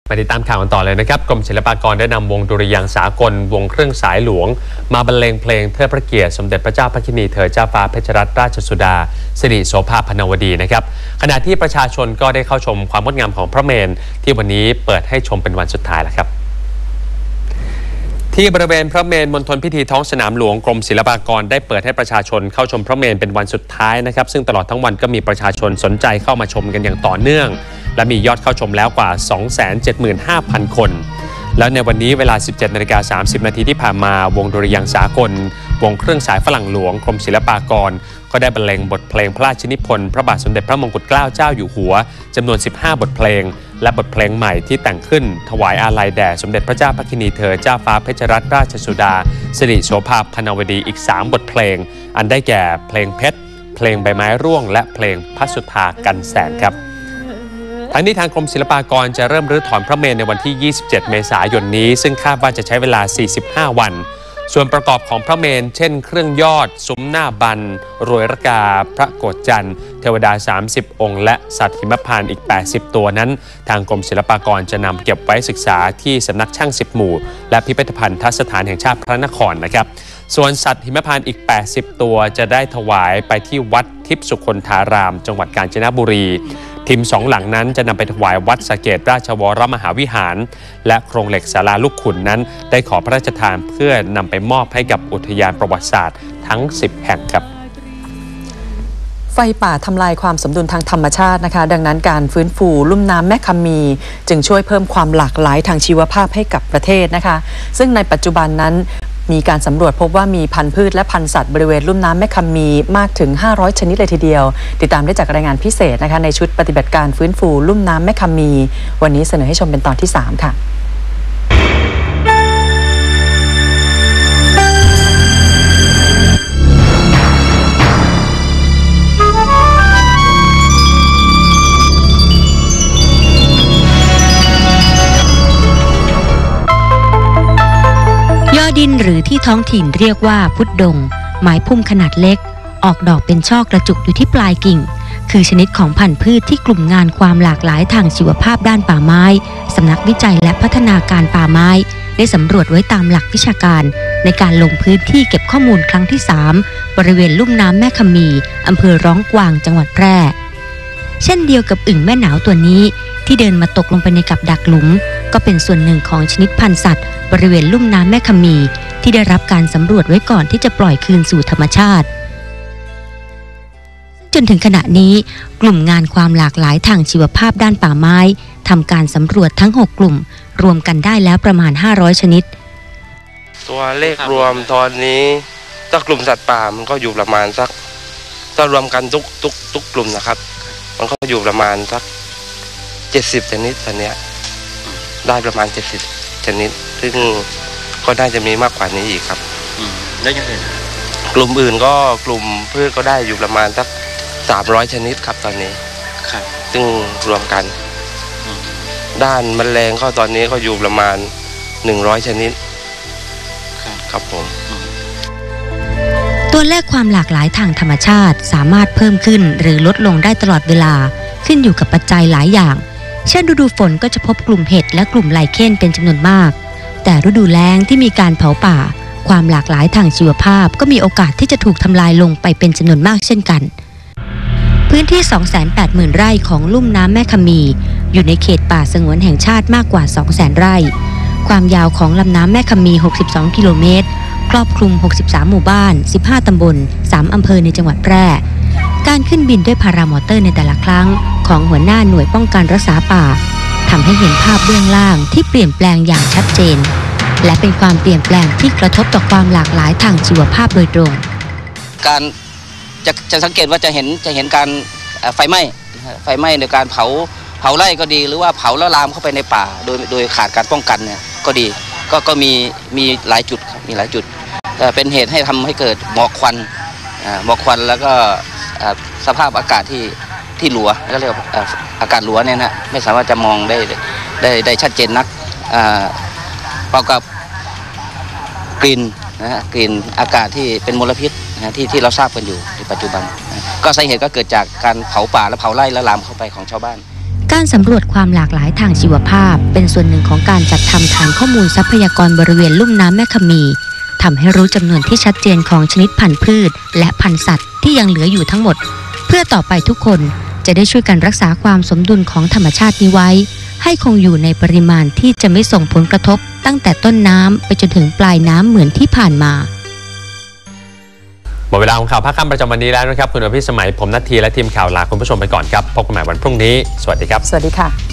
มาติดตามข่าวกันต่อเลยนะครับกรมศิลปากรได้นำวงดุริยางค์สากลวงเครื่องสายหลวงมาบรรเลงเพลงเทิดพระเกียรติสมเด็จพระเจ้าพระกินีเธอเจ้าฟ้าเพชรรัตนราชสุดาสิริโสภาพนวดีนะครับขณะที่ประชาชนก็ได้เข้าชมความงดงามของพระเมรุที่วันนี้เปิดให้ชมเป็นวันสุดท้ายแล้วครับที่บริเวณพระเมรุมณฑลพิธีท้องสนามหลวงกรมศิลปากรได้เปิดให้ประชาชนเข้าชมพระเมรุเป็นวันสุดท้ายนะครับซึ่งตลอดทั้งวันก็มีประชาชนสนใจเข้ามาชมกันอย่างต่อเนื่องและมียอดเข้าชมแล้วกว่า 275,000 คนแล้วในวันนี้เวลา 17:30 นาทีที่ผ่านมาวงดุริยางค์สากลวงเครื่องสายฝรั่งหลวงกรมศิลปากรก็ได้บรรเลงบทเพลงพระราชนิพนธ์พระบาทสมเด็จพระมงกุฎเกล้าเจ้าอยู่หัวจำนวน15บทเพลงและบทเพลงใหม่ที่แต่งขึ้นถวายอาลัยแด่สมเด็จพระเจ้าพระกินีเธอเจ้าฟ้าเพชรรัตนราชสุดาสิริโสภาพนวดีอีก3บทเพลงอันได้แก่เพลงเพชรเพลงใบไม้ร่วงและเพลงพระสุธากันแสงครับทั้งนี้ทางกรมศิลปากรจะเริ่มรื้อถอนพระเมรุในวันที่ 27 เมษายนนี้ซึ่งคาดว่าจะใช้เวลา 45 วันส่วนประกอบของพระเมรุเช่นเครื่องยอดซุ้มหน้าบันรวยระกาพระโกฐจันทร์เทวดา30องค์และสัตว์หิมพานต์อีก80ตัวนั้นทางกรมศิลปากรจะนำเก็บไว้ศึกษาที่สำนักช่าง10หมู่และพิพิธภัณฑ์สถานแห่งชาติพระนครนะครับส่วนสัตว์หิมพานต์อีก80ตัวจะได้ถวายไปที่วัดทิพย์สุคนธารามจังหวัดกาญจนบุรีทีม2หลังนั้นจะนำไปถวายวัดสะเกษราชวรมหาวิหารและโครงเหล็กศาลาลูกขุนนั้นได้ขอพระราชทานเพื่อนำไปมอบให้กับอุทยานประวัติศาสตร์ทั้ง10แห่งครับไฟป่าทำลายความสมดุลทางธรรมชาตินะคะดังนั้นการฟื้นฟูลุ่มน้ำแม่คำมีจึงช่วยเพิ่มความหลากหลายทางชีวภาพให้กับประเทศนะคะซึ่งในปัจจุบันนั้นมีการสำรวจพบว่ามีพันธุ์พืชและพันธุ์สัตว์บริเวณลุ่มน้ำแม่คำมีมากถึง500ชนิดเลยทีเดียวติดตามได้จากรายงานพิเศษนะคะในชุดปฏิบัติการฟื้นฟูลุ่มน้ำแม่คำมีวันนี้เสนอให้ชมเป็นตอนที่3ค่ะดินหรือที่ท้องถิ่นเรียกว่าพุดดงไม้พุ่มขนาดเล็กออกดอกเป็นช่อกระจุกอยู่ที่ปลายกิ่งคือชนิดของพันธุ์พืชที่กลุ่มงานความหลากหลายทางชีวภาพด้านป่าไม้สำนักวิจัยและพัฒนาการป่าไม้ได้สำรวจไว้ตามหลักวิชาการในการลงพื้นที่เก็บข้อมูลครั้งที่3บริเวณลุ่มน้ำแม่คำมีอำเภอร้องกวางจังหวัดแพร่เช่นเดียวกับอึ่งแม่หนาวตัวนี้ที่เดินมาตกลงไปในกับดักหลุมก็เป็นส่วนหนึ่งของชนิดพันธุ์สัตว์บริเวณลุ่มน้ำแม่คำมีที่ได้รับการสำรวจไว้ก่อนที่จะปล่อยคืนสู่ธรรมชาติจนถึงขณะนี้กลุ่มงานความหลากหลายทางชีวภาพด้านป่าไม้ทำการสำรวจทั้ง6กลุ่มรวมกันได้แล้วประมาณ500ชนิดตัวเลขรวมตอนนี้ถ้ากลุ่มสัตว์ป่ามันก็อยู่ประมาณสักถ้ารวมกันทุกกลุ่มนะครับมันก็อยู่ประมาณสัก70ชนิดตอนนี้ได้ประมาณ70ชนิดซึ่งก็น่าจะมีมากกว่านี้อีกครับแล้วยังไงกลุ่มอื่นก็กลุ่มพืชก็ได้อยู่ประมาณสัก300ชนิดครับตอนนี้ครับซึ่งรวมกันด้านแมลงก็ตอนนี้ก็อยู่ประมาณ100ชนิดครับผมตัวเลขความหลากหลายทางธรรมชาติสามารถเพิ่มขึ้นหรือลดลงได้ตลอดเวลาขึ้นอยู่กับปัจจัยหลายอย่างเช่นฤดูฝนก็จะพบกลุ่มเห็ดและกลุ่มไลเคนเป็นจำนวนมากแต่ฤดูแล้งที่มีการเผาป่าความหลากหลายทางชีวภาพก็มีโอกาสที่จะถูกทำลายลงไปเป็นจำนวนมากเช่นกันพื้นที่ 280,000 ไร่ของลุ่มน้ำแม่คำมีอยู่ในเขตป่าสงวนแห่งชาติมากกว่า 200,000 ไร่ความยาวของลำน้ำแม่คำมี62กิโลเมตรครอบคลุม63หมู่บ้าน15ตำบล3อำเภอในจังหวัดแพร่การขึ้นบินด้วยพารามอเตอร์ในแต่ละครั้งของหัวหน้าหน่วยป้องกันรักษาป่าทำให้เห็นภาพเบื้องล่างที่เปลี่ยนแปลงอย่างชัดเจนและเป็นความเปลี่ยนแปลงที่กระทบต่อความหลากหลายทางชีวภาพโดยตรงการจะสังเกตว่าจะเห็นการไฟไหม้ในการเผาไร่ก็ดีหรือว่าเผาแล้วลามเข้าไปในป่าโดยขาดการป้องกันเนี่ยก็ดีก็มีหลายจุดครับมีหลายจุดเป็นเหตุให้ทำให้เกิดหมอกควันแล้วก็สภาพอากาศที่หลัวก็เรียกอากาศหลัวเนี่ยนะไม่สามารถจะมองได้ชัดเจนนักประกอบกับกลิ่นกลิ่นอากาศที่เป็นมลพิษที่เราทราบกันอยู่ในปัจจุบันก็สาเหตุก็เกิดจากการเผาป่าและเผาไร่และลามเข้าไปของชาวบ้านการสำรวจความหลากหลายทางชีวภาพเป็นส่วนหนึ่งของการจัดทำฐานข้อมูลทรัพยากรบริเวณลุ่มน้ำแม่คำมีทำให้รู้จำนวนที่ชัดเจนของชนิดพันธุ์พืชและพันธุ์สัตว์ที่ยังเหลืออยู่ทั้งหมดเพื่อต่อไปทุกคนจะได้ช่วยกันรักษาความสมดุลของธรรมชาตินี้ไว้ให้คงอยู่ในปริมาณที่จะไม่ส่งผลกระทบตั้งแต่ต้นน้ำไปจนถึงปลายน้ำเหมือนที่ผ่านมาหมดเวลาของข่าวภาคค่ำประจำวันนี้แล้วนะครับคุณอภิสมัยผมนัททีและทีมข่าวลาคุณผู้ชมไปก่อนครับพบกันใหม่วันพรุ่งนี้สวัสดีครับสวัสดีค่ะ